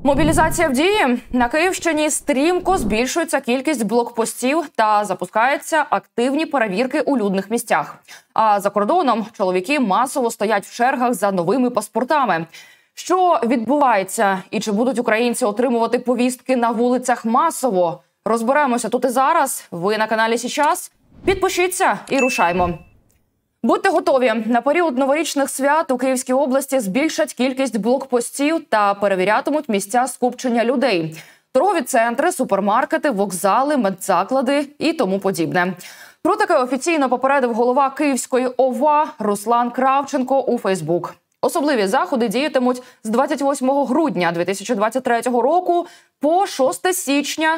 Мобілізація в дії. На Київщині стрімко збільшується кількість блокпостів та запускаються активні перевірки у людних місцях. А за кордоном чоловіки масово стоять в чергах за новими паспортами. Що відбувається і чи будуть українці отримувати повістки на вулицях масово? Розберемося тут і зараз. Ви на каналі «Січас». Підпишіться і рушаймо. Будьте готові. На період новорічних свят у Київській області збільшать кількість блокпостів та перевірятимуть місця скупчення людей. Торгові центри, супермаркети, вокзали, медзаклади і тому подібне. Про таке офіційно попередив голова Київської ОВА Руслан Кравченко у Фейсбук. Особливі заходи діятимуть з 28 грудня 2023 року по 6 січня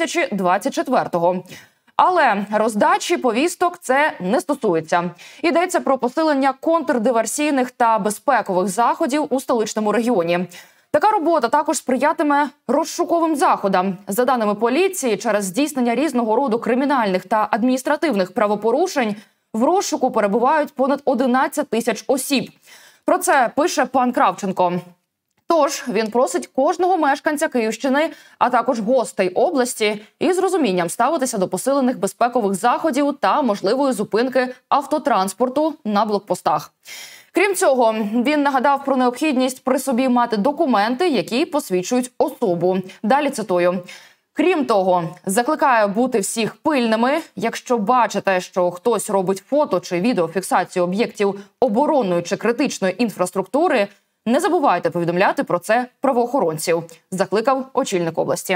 2024 року. Але роздачі повісток це не стосується. Йдеться про посилення контрдиверсійних та безпекових заходів у столичному регіоні. Така робота також сприятиме розшуковим заходам. За даними поліції, через здійснення різного роду кримінальних та адміністративних правопорушень в розшуку перебувають понад 11 тисяч осіб. Про це пише пан Кравченко. Тож він просить кожного мешканця Київщини, а також гостей області із розумінням ставитися до посилених безпекових заходів та можливої зупинки автотранспорту на блокпостах. Крім цього, він нагадав про необхідність при собі мати документи, які посвідчують особу. Далі цитую. Крім того, закликаю бути всіх пильними. Якщо бачите, що хтось робить фото чи відеофіксацію об'єктів оборонної чи критичної інфраструктури, не забувайте повідомляти про це правоохоронців, закликав очільник області.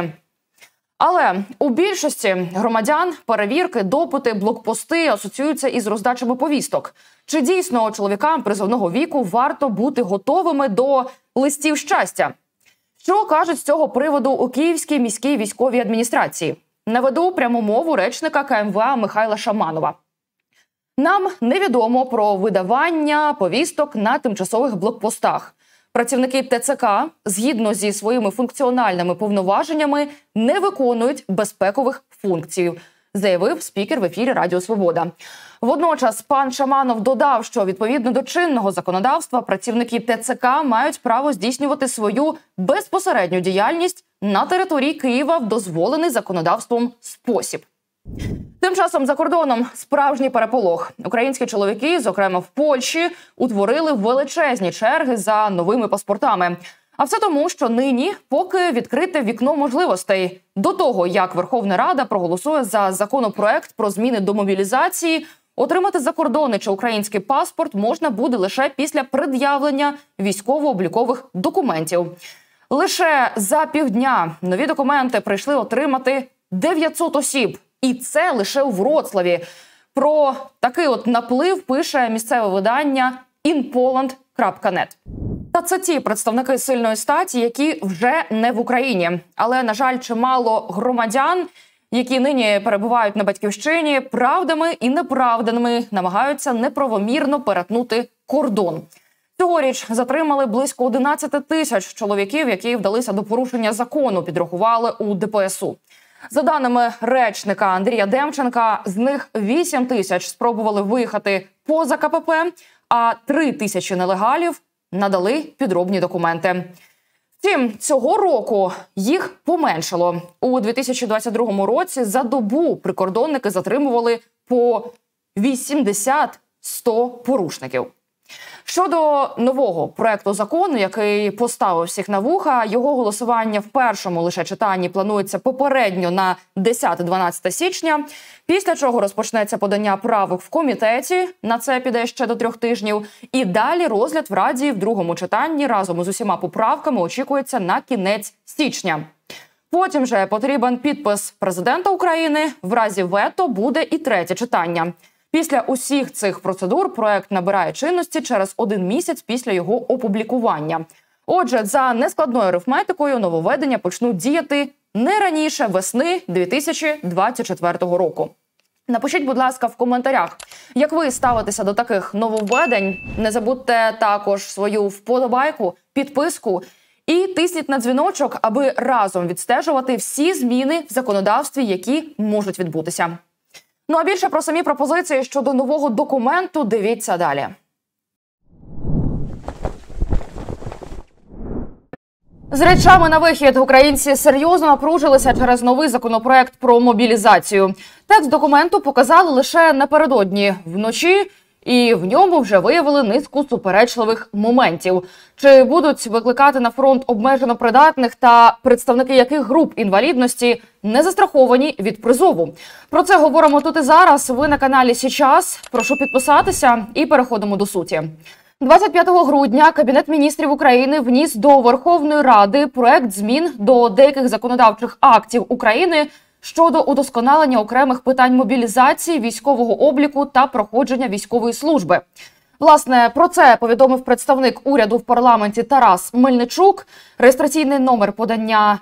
Але у більшості громадян перевірки, допити, блокпости асоціюються із роздачами повісток. Чи дійсно чоловікам призовного віку варто бути готовими до листів щастя? Що кажуть з цього приводу у Київській міській військовій адміністрації? Наведу пряму мову речника КМВА Михайла Шаманова. Нам невідомо про видавання повісток на тимчасових блокпостах. Працівники ТЦК, згідно зі своїми функціональними повноваженнями, не виконують безпекових функцій, заявив спікер в ефірі Радіо Свобода. Водночас пан Шаманов додав, що відповідно до чинного законодавства працівники ТЦК мають право здійснювати свою безпосередню діяльність на території Києва в дозволений законодавством спосіб. Тим часом за кордоном справжній переполох. Українські чоловіки, зокрема в Польщі, утворили величезні черги за новими паспортами. А все тому, що нині поки відкрите вікно можливостей. До того, як Верховна Рада проголосує за законопроект про зміни до мобілізації, отримати закордонний чи український паспорт можна буде лише після пред'явлення військово-облікових документів. Лише за півдня нові документи прийшли отримати 900 осіб. І це лише у Вроцлаві. Про такий от наплив пише місцеве видання inpoland.net. Та це ті представники сильної статі, які вже не в Україні. Але, на жаль, чимало громадян, які нині перебувають на батьківщині, правдами і неправдами намагаються неправомірно перетнути кордон. Цьогоріч затримали близько 11 тисяч чоловіків, які вдалися до порушення закону, підрахували у ДПСУ. За даними речника Андрія Демченка, з них 8 тисяч спробували виїхати поза КПП, а 3 тисячі нелегалів надали підробні документи. Втім, цього року їх поменшало. У 2022 році за добу прикордонники затримували по 80-100 порушників. Щодо нового проекту закону, який поставив всіх на вуха, його голосування в першому лише читанні планується попередньо на 10-12 січня, після чого розпочнеться подання правок в комітеті, на це піде ще до 3 тижнів, і далі розгляд в Раді в другому читанні разом з усіма поправками очікується на кінець січня. Потім же потрібен підпис президента України, в разі вето буде і третє читання. Після усіх цих процедур проект набирає чинності через 1 місяць після його опублікування. Отже, за нескладною арифметикою нововведення почнуть діяти не раніше весни 2024 року. Напишіть, будь ласка, в коментарях, як ви ставитеся до таких нововведень. Не забудьте також свою вподобайку, підписку і тисніть на дзвіночок, аби разом відстежувати всі зміни в законодавстві, які можуть відбутися. Ну а більше про самі пропозиції щодо нового документу дивіться далі. З речами на вихід українці серйозно напружилися через новий законопроект про мобілізацію. Текст документу показали лише напередодні вночі, і в ньому вже виявили низку суперечливих моментів. Чи будуть викликати на фронт обмежено придатних та представники яких груп інвалідності не застраховані від призову? Про це говоримо тут і зараз. Ви на каналі «Січас». Прошу підписатися і переходимо до суті. 25 грудня Кабінет міністрів України вніс до Верховної Ради проект змін до деяких законодавчих актів України щодо удосконалення окремих питань мобілізації, військового обліку та проходження військової служби. Власне, про це повідомив представник уряду в парламенті Тарас Мельничук. Реєстраційний номер подання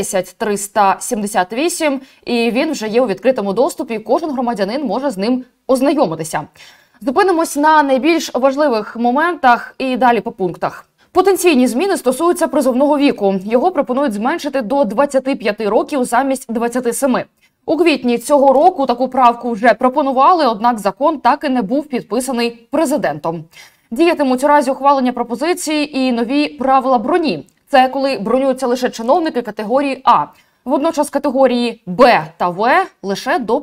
10378, і він вже є у відкритому доступі, кожен громадянин може з ним ознайомитися. Зупинимось на найбільш важливих моментах і далі по пунктах. Потенційні зміни стосуються призовного віку. Його пропонують зменшити до 25 років замість 27. У квітні цього року таку правку вже пропонували, однак закон так і не був підписаний президентом. Діятимуть у разі ухвалення пропозиції і нові правила броні. Це коли бронюються лише чиновники категорії А. Водночас категорії Б та В лише до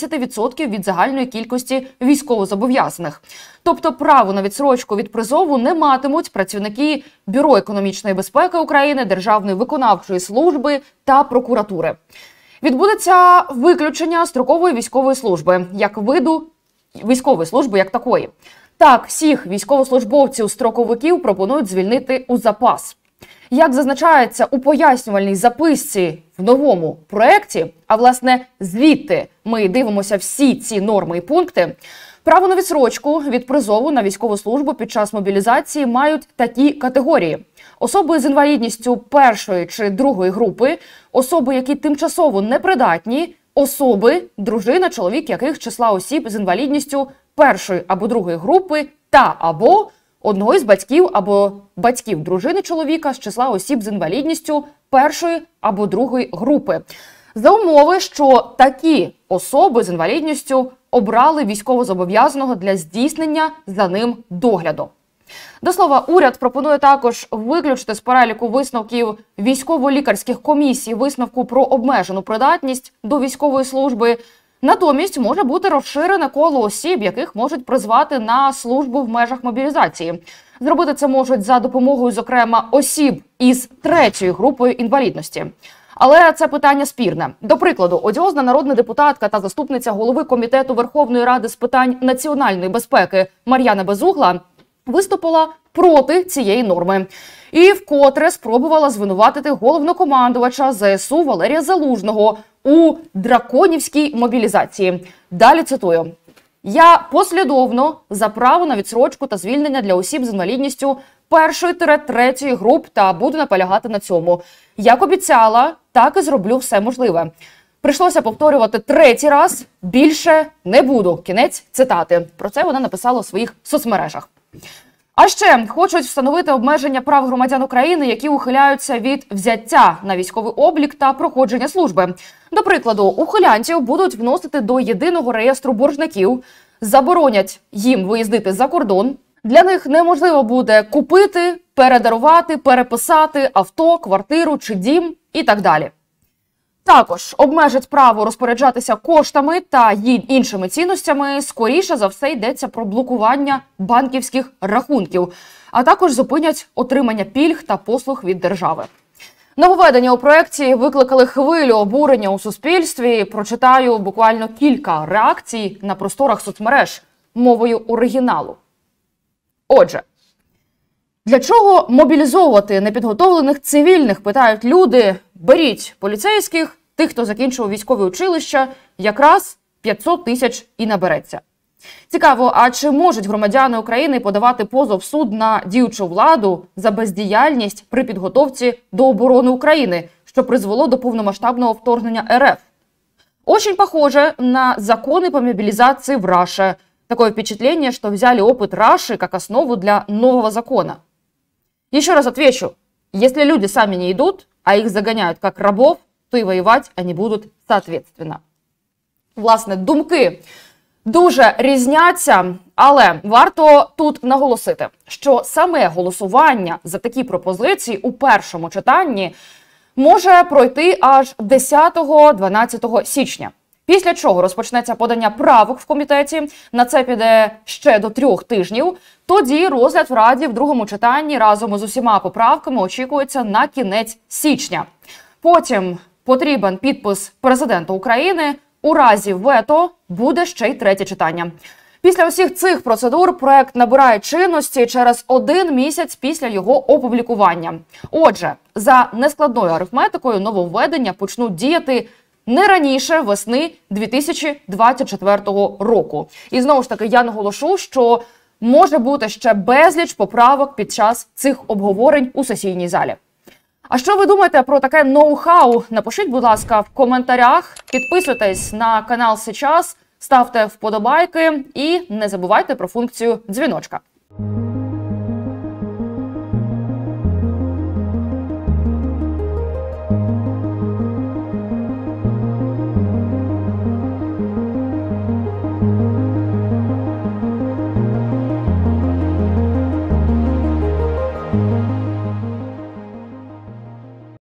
50% від загальної кількості військовозобов'язаних. Тобто право на відстрочку від призову не матимуть працівники Бюро економічної безпеки України, Державної виконавчої служби та прокуратури. Відбудеться виключення строкової військової служби, як виду військової служби як такої. Так, всіх військовослужбовців-строковиків пропонують звільнити у запас. Як зазначається у пояснювальній записці в новому проєкті, а власне звідти ми дивимося всі ці норми і пункти, право на відстрочку від призову на військову службу під час мобілізації мають такі категорії. Особи з інвалідністю першої чи другої групи, особи, які тимчасово непридатні, особи, дружина, чоловік яких числа осіб з інвалідністю першої або другої групи та або одного із батьків або батьків дружини чоловіка з числа осіб з інвалідністю першої або другої групи. За умови, що такі особи з інвалідністю обрали військовозобов'язаного для здійснення за ним догляду. До слова, уряд пропонує також виключити з переліку висновків військово-лікарських комісій висновку про обмежену придатність до військової служби. Натомість може бути розширене коло осіб, яких можуть призвати на службу в межах мобілізації. Зробити це можуть за допомогою, зокрема, осіб із третьою групою інвалідності. Але це питання спірне. До прикладу, одіозна народна депутатка та заступниця голови Комітету Верховної Ради з питань національної безпеки Мар'яна Безугла виступила проти цієї норми. І вкотре спробувала звинуватити головнокомандувача ЗСУ Валерія Залужного у драконівській мобілізації. Далі цитую. «Я послідовно за право на відстрочку та звільнення для осіб з інвалідністю першої-третьої груп та буду наполягати на цьому. Як обіцяла, так і зроблю все можливе. Прийшлося повторювати третій раз, більше не буду». Кінець цитати. Про це вона написала у своїх соцмережах. А ще хочуть встановити обмеження прав громадян України, які ухиляються від взяття на військовий облік та проходження служби. До прикладу, ухилянтів будуть вносити до єдиного реєстру боржників, заборонять їм виїздити за кордон. Для них неможливо буде купити, передарувати, переписати авто, квартиру чи дім і так далі. Також обмежать право розпоряджатися коштами та іншими цінностями. Скоріше за все йдеться про блокування банківських рахунків, а також зупинять отримання пільг та послуг від держави. Нововведення у проєкті викликали хвилю обурення у суспільстві. Прочитаю буквально кілька реакцій на просторах соцмереж мовою оригіналу. Отже, для чого мобілізовувати непідготовлених цивільних, питають люди. Беріть поліцейських, тих, хто закінчив військове училище, якраз 500 тисяч і набереться. Цікаво, а чи можуть громадяни України подавати позов в суд на діючу владу за бездіяльність при підготовці до оборони України, що призвело до повномасштабного вторгнення РФ? Очень похоже на законы по мобилизации в Раше. Такое впечатление, что взяли опыт Раши как основу для нового закона. Еще раз отвечу. Если люди сами не идут, а их загоняют как рабов, то и воевать они будут соответственно. Власне, думки дуже різняться, але варто тут наголосити, що саме голосування за такі пропозиції у першому читанні може пройти аж 10-12 січня. Після чого розпочнеться подання правок в комітеті, на це піде ще до 3 тижнів. Тоді розгляд в Раді в другому читанні разом з усіма поправками очікується на кінець січня. Потім потрібен підпис президента України. У разі вето буде ще й 3-є читання. Після усіх цих процедур проект набирає чинності через 1 місяць після його опублікування. Отже, за нескладною арифметикою нововведення почнуть діяти не раніше весни 2024 року. І знову ж таки я наголошу, що може бути ще безліч поправок під час цих обговорень у сесійній залі. А що ви думаєте про таке ноу-хау? Напишіть, будь ласка, в коментарях. Підписуйтесь на канал «Сейчас», ставте вподобайки і не забувайте про функцію дзвіночка.